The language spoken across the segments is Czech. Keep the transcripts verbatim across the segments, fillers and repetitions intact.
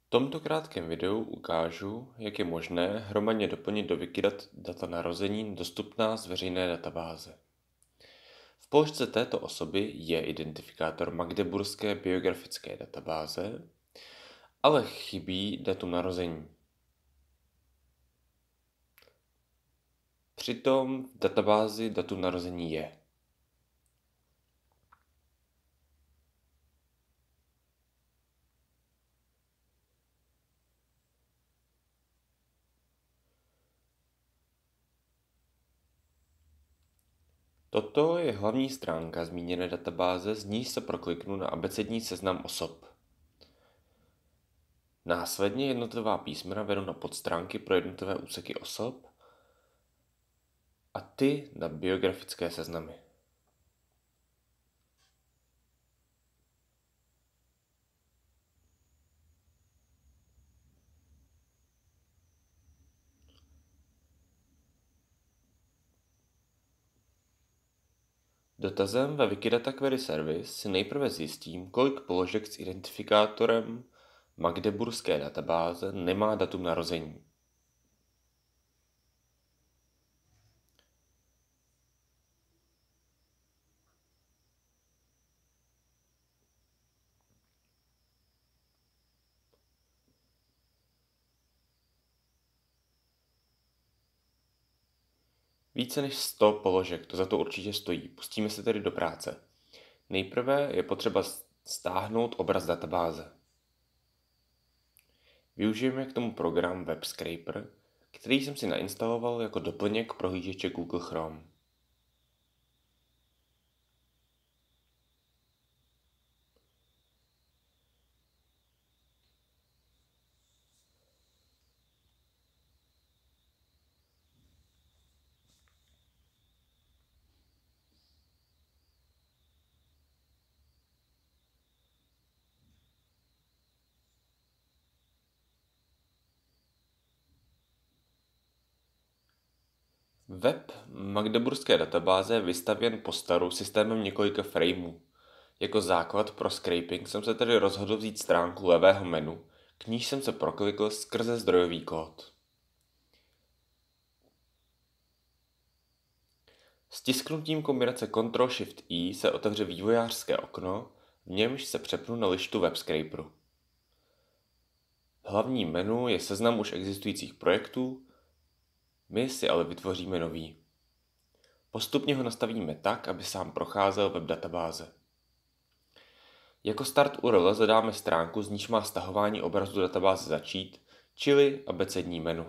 V tomto krátkém videu ukážu, jak je možné hromadně doplnit do Wikidata data narození dostupná z veřejné databáze. V položce této osoby je identifikátor Magdeburské biografické databáze, ale chybí datum narození. Přitom v databázi datum narození je. Toto je hlavní stránka zmíněné databáze, z níž se prokliknu na abecední seznam osob. Následně jednotlivá písmena vedu na podstránky pro jednotlivé úseky osob a ty na biografické seznamy. Dotazem ve Wikidata Query Service si nejprve zjistím, kolik položek s identifikátorem Magdeburské databáze nemá datum narození. Více než sto položek, to za to určitě stojí. Pustíme se tedy do práce. Nejprve je potřeba stáhnout obraz databáze. Využijeme k tomu program Web Scraper, který jsem si nainstaloval jako doplněk prohlížeče Google Chrome. Web Magdeburské databáze je vystavěn po staru systémem několika frameů. Jako základ pro scraping jsem se tedy rozhodl vzít stránku levého menu, k níž jsem se proklikl skrze zdrojový kód. Stisknutím kombinace Ctrl Shift I se otevře vývojářské okno, v němž se přepnu na lištu Web Scraperu. Hlavní menu je seznam už existujících projektů, my si ale vytvoříme nový. Postupně ho nastavíme tak, aby sám procházel web databáze. Jako start U R L zadáme stránku, z níž má stahování obrazu databáze začít, čili abecední menu.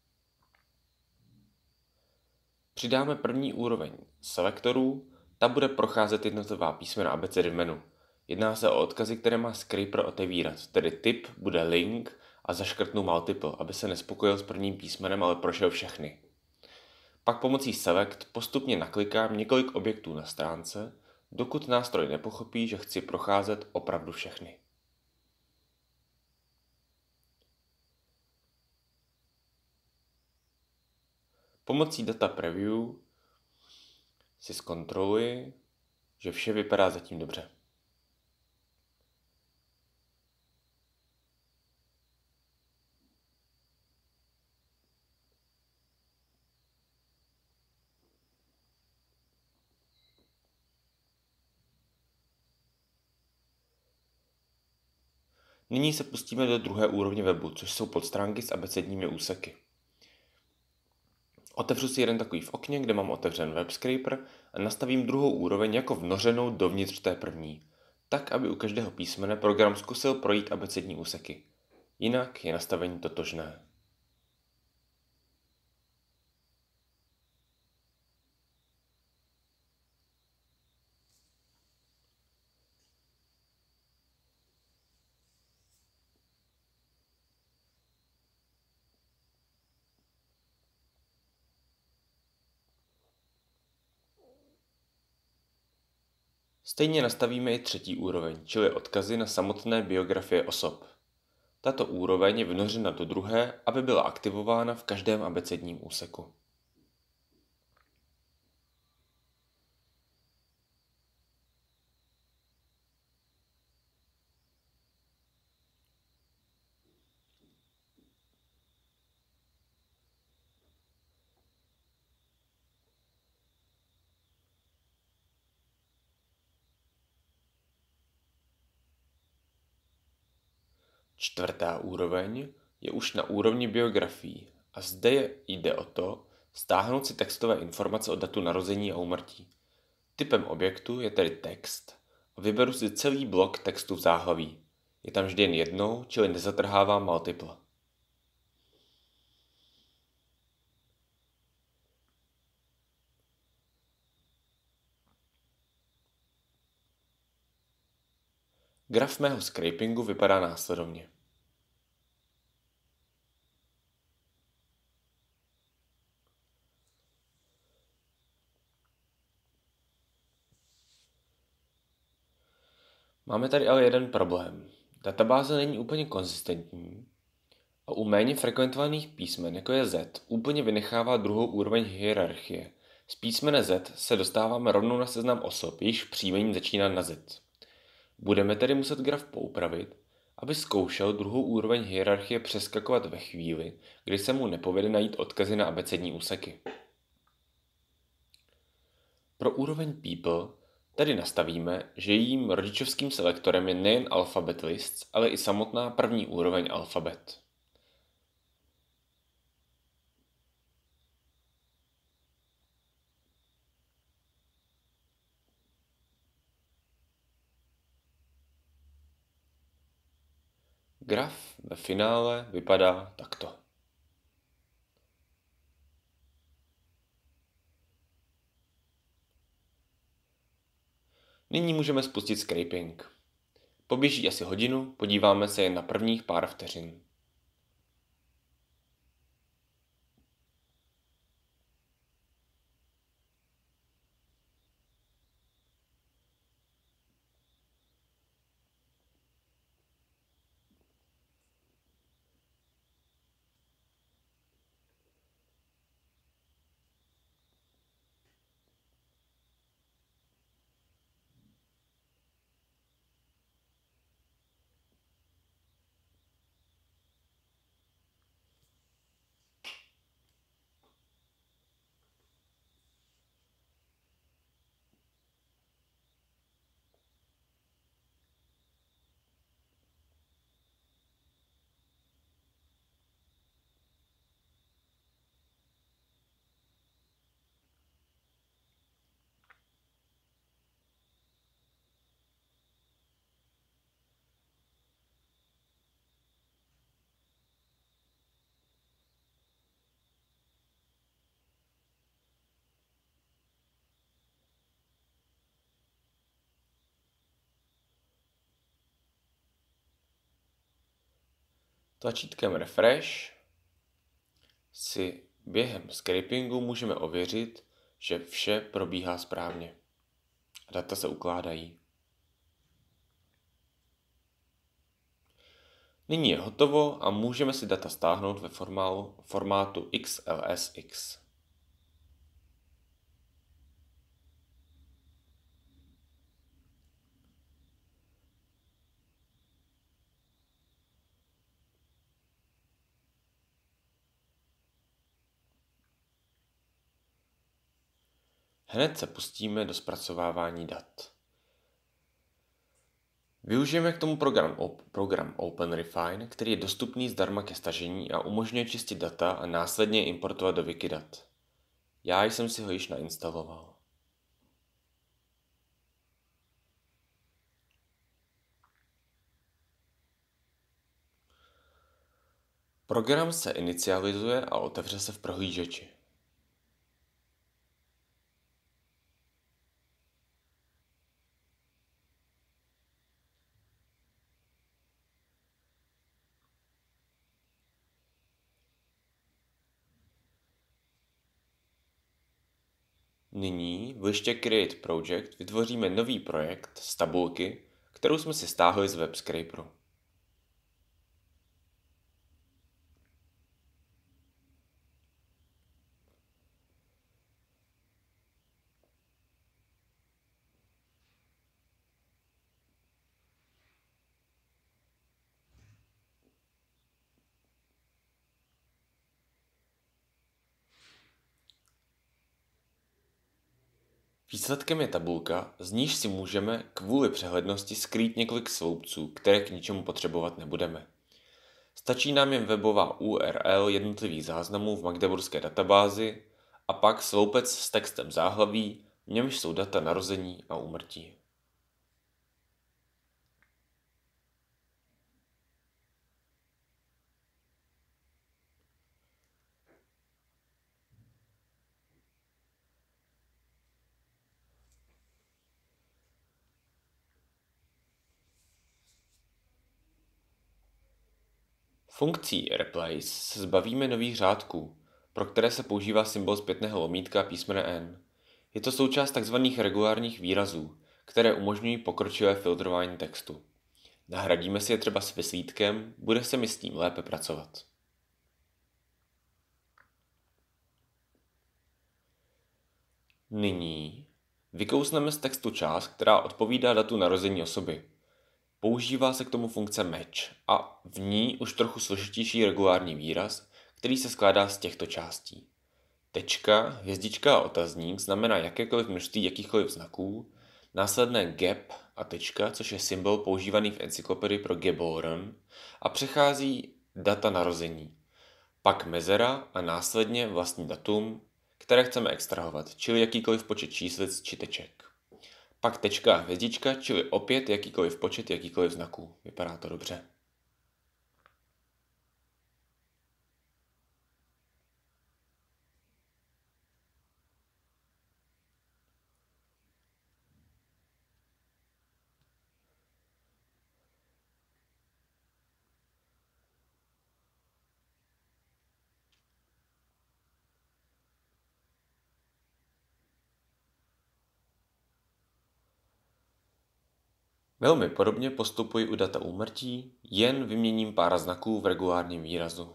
Přidáme první úroveň selektorů, ta bude procházet jednotlivá písmena abecedy v menu. Jedná se o odkazy, které má Scraper otevírat, tedy typ bude link a zaškrtnu multiple, aby se nespokojil s prvním písmenem, ale prošel všechny. Pak pomocí select postupně naklikám několik objektů na stránce, dokud nástroj nepochopí, že chci procházet opravdu všechny. Pomocí Data Preview si zkontroluji, že vše vypadá zatím dobře. Nyní se pustíme do druhé úrovně webu, což jsou podstránky s abecedními úseky. Otevřu si jeden takový v okně, kde mám otevřen Web Scraper a nastavím druhou úroveň jako vnořenou dovnitř té první, tak aby u každého písmene program zkusil projít abecední úseky. Jinak je nastavení totožné. Stejně nastavíme i třetí úroveň, čili odkazy na samotné biografie osob. Tato úroveň je vnořena do druhé, aby byla aktivována v každém abecedním úseku. Čtvrtá úroveň je už na úrovni biografií a zde je, jde o to stáhnout si textové informace o datu narození a úmrtí. Typem objektu je tedy text a vyberu si celý blok textu v záhlaví. Je tam vždy jen jednou, čili nezatrhávám multiple. Graf mého scrapingu vypadá následovně. Máme tady ale jeden problém. Databáze není úplně konzistentní a u méně frekventovaných písmen, jako je Z, úplně vynechává druhou úroveň hierarchie. Z písmene Z se dostáváme rovnou na seznam osob, jejichž příjmení začíná na Z. Budeme tedy muset graf poupravit, aby zkoušel druhou úroveň hierarchie přeskakovat ve chvíli, kdy se mu nepovede najít odkazy na abecední úseky. Pro úroveň People tedy nastavíme, že jejím rodičovským selektorem je nejen alphabet lists, ale i samotná první úroveň alfabet. Graf ve finále vypadá takto. Nyní můžeme spustit scraping. Poběží asi hodinu, podíváme se jen na prvních pár vteřin. Tlačítkem Refresh si během scrapingu můžeme ověřit, že vše probíhá správně. Data se ukládají. Nyní je hotovo a můžeme si data stáhnout ve formálu, formátu X L S X. Hned se pustíme do zpracovávání dat. Využijeme k tomu program, program OpenRefine, který je dostupný zdarma ke stažení a umožňuje čistit data a následně importovat do Wikidat. Já jsem si ho již nainstaloval. Program se inicializuje a otevře se v prohlížeči. Nyní v liště Create Project vytvoříme nový projekt z tabulky, kterou jsme si stáhli z WebScraperu. Výsledkem je tabulka, z níž si můžeme kvůli přehlednosti skrýt několik sloupců, které k ničemu potřebovat nebudeme. Stačí nám jen webová U R L jednotlivých záznamů v magdeburské databázi a pak sloupec s textem záhlaví, v němž jsou data narození a úmrtí. Funkcí replace se zbavíme nových řádků, pro které se používá symbol zpětného lomítka a písmene N. Je to součást tzv. Regulárních výrazů, které umožňují pokročilé filtrování textu. Nahradíme si je třeba s vyslítkem, bude se mi s tím lépe pracovat. Nyní vykousneme z textu část, která odpovídá datu narození osoby. Používá se k tomu funkce match a v ní už trochu složitější regulární výraz, který se skládá z těchto částí. Tečka, hvězdička a otazník znamená jakékoliv množství jakýchkoliv znaků, následné gap a tečka, což je symbol používaný v encyklopedii pro geboren a přechází data narození. Pak mezera a následně vlastní datum, které chceme extrahovat, čili jakýkoliv počet číslic či teček. Pak tečka a hvězdička, čili opět jakýkoliv počet jakýkoliv znaků. Vypadá to dobře. Velmi podobně postupuji u data úmrtí, jen vyměním pár znaků v regulárním výrazu.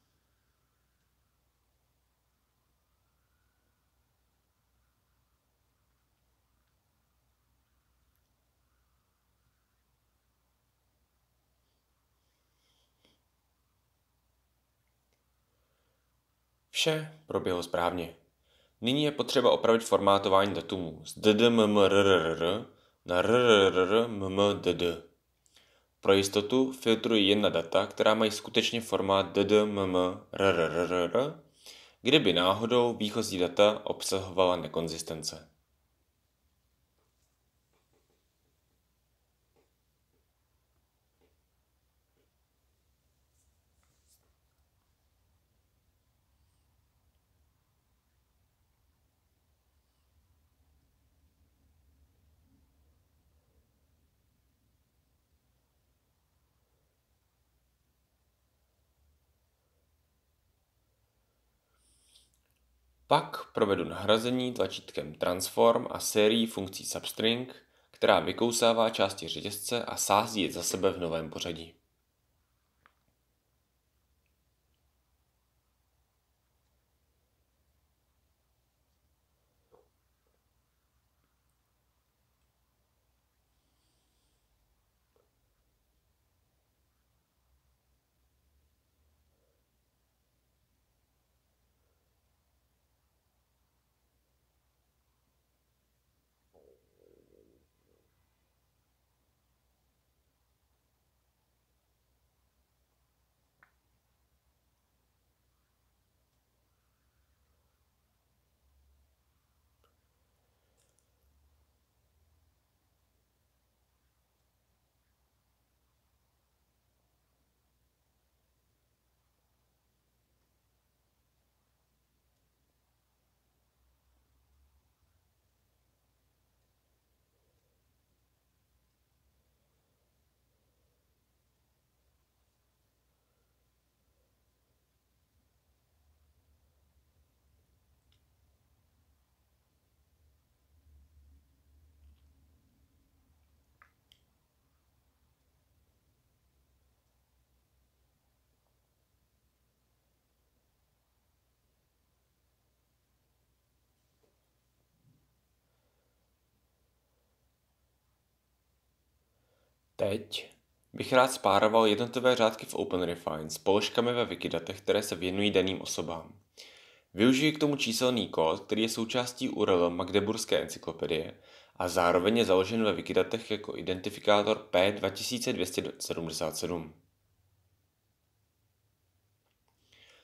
Vše proběhlo správně. Nyní je potřeba opravit formátování datumů z ddmmrrr na rrrmmdd. Pro jistotu filtruji jen na data, která mají skutečně formát ddmmrrr, kdyby náhodou výchozí data obsahovala nekonzistence. Pak provedu nahrazení tlačítkem transform a sérií funkcí substring, která vykousává části řetězce a sází je za sebe v novém pořadí. Teď bych rád spároval jednotlivé řádky v OpenRefine s položkami ve Wikidatech, které se věnují daným osobám. Využiji k tomu číselný kód, který je součástí U R L Magdeburské encyklopedie a zároveň je založen ve Wikidatech jako identifikátor P dva dvě sedm sedm.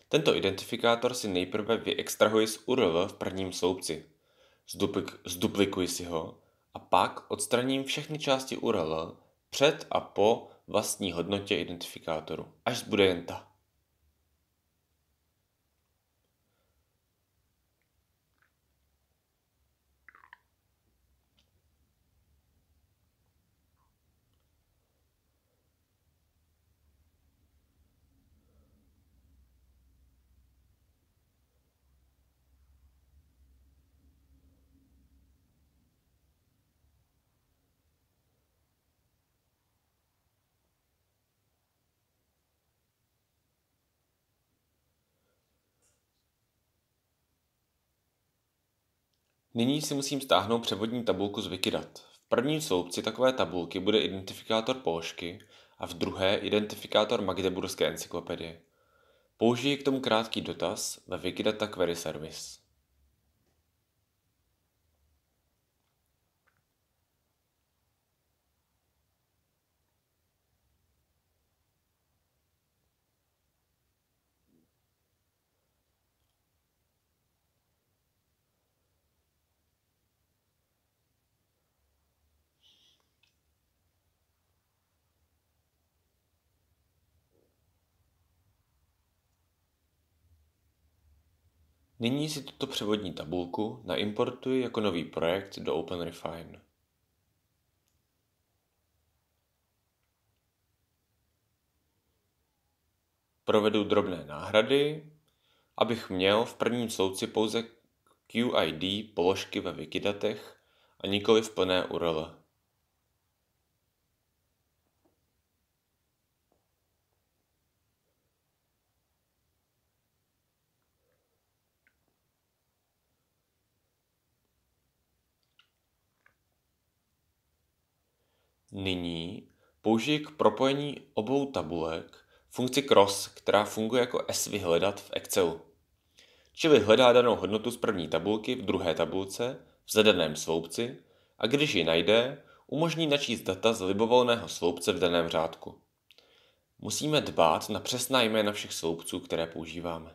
Tento identifikátor si nejprve vyextrahuji z U R L v prvním sloupci. Zduplik, zduplikuji si ho a pak odstraním všechny části U R L před a po vlastní hodnotě identifikátoru, až zbude jen ta. Nyní si musím stáhnout převodní tabulku z Wikidat. V prvním sloupci takové tabulky bude identifikátor položky a v druhé identifikátor Magdeburské encyklopedie. Použiji k tomu krátký dotaz ve Wikidata Query Service. Nyní si tuto převodní tabulku naimportuji jako nový projekt do OpenRefine. Provedu drobné náhrady, abych měl v prvním sloupci pouze Q I D položky ve Wikidatech a nikoli v plné U R L. Nyní použiji k propojení obou tabulek funkci cross, která funguje jako svhledat v Excelu. Čili hledá danou hodnotu z první tabulky v druhé tabulce v zadaném sloupci a když ji najde, umožní načíst data z libovolného sloupce v daném řádku. Musíme dbát na přesná jména všech sloupců, které používáme.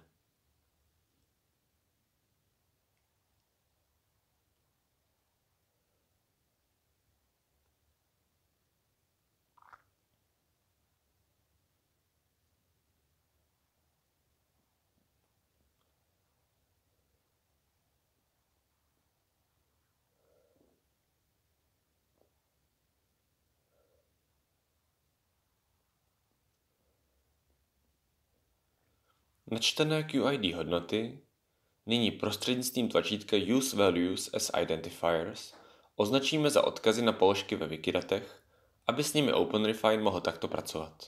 Načtené Q I D hodnoty nyní prostřednictvím tlačítka Use Values as Identifiers označíme za odkazy na položky ve Wikidatech, aby s nimi OpenRefine mohl takto pracovat.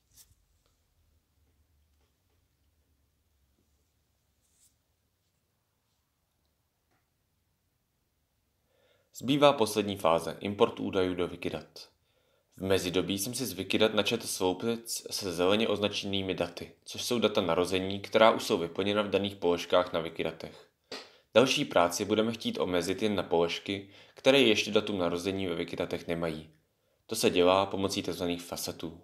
Zbývá poslední fáze, import údajů do Wikidat. V mezidobí jsem si z Wikidat načetl sloupec se zeleně označenými daty, což jsou data narození, která už jsou vyplněna v daných položkách na Wikidatech. Další práci budeme chtít omezit jen na položky, které ještě datum narození ve Wikidatech nemají. To se dělá pomocí tzv. Facetů.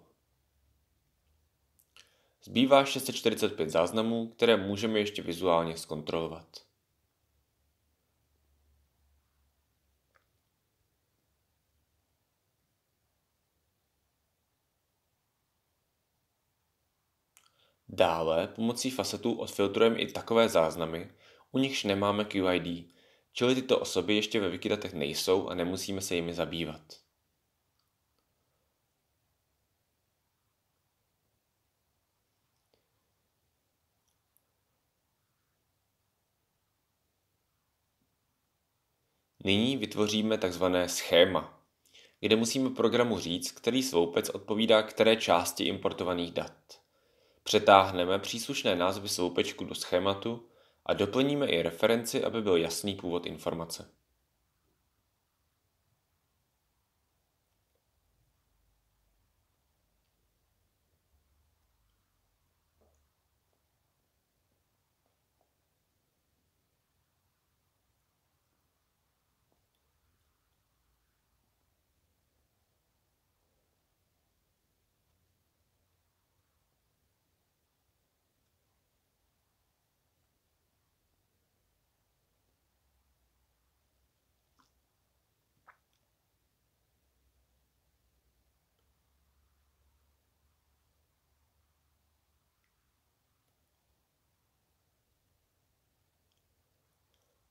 Zbývá šest set čtyřicet pět záznamů, které můžeme ještě vizuálně zkontrolovat. Dále pomocí facetů odfiltrujeme i takové záznamy, u nichž nemáme Q I D, čili tyto osoby ještě ve Wikidatech nejsou a nemusíme se jimi zabývat. Nyní vytvoříme tzv. Schéma, kde musíme programu říct, který sloupec odpovídá které části importovaných dat. Přetáhneme příslušné názvy sloupečku do schématu a doplníme i referenci, aby byl jasný původ informace.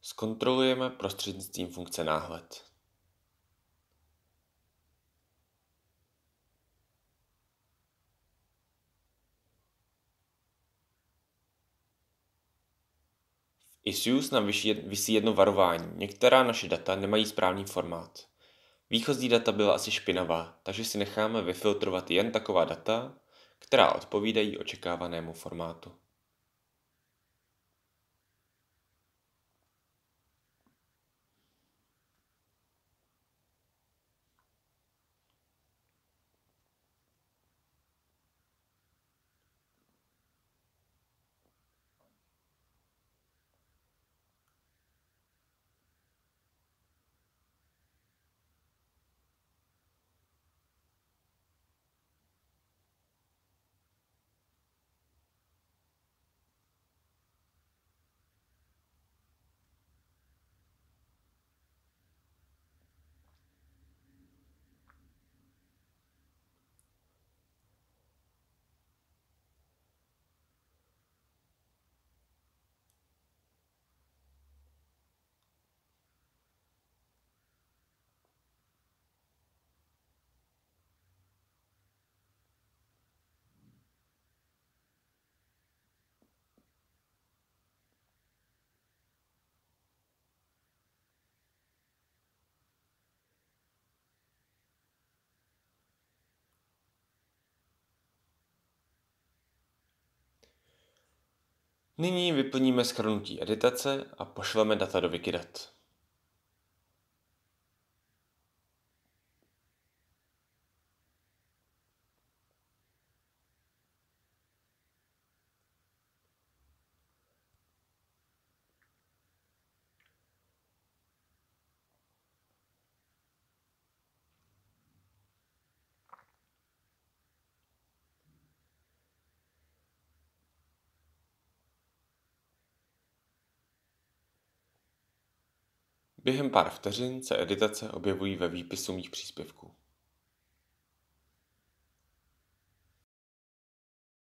Zkontrolujeme prostřednictvím funkce náhled. V Issues nám visí jedno varování. Některá naše data nemají správný formát. Výchozí data byla asi špinavá, takže si necháme vyfiltrovat jen taková data, která odpovídají očekávanému formátu. Nyní vyplníme shrnutí editace a pošleme data do Wikidata. Během pár vteřin se editace objevují ve výpisu mých příspěvků.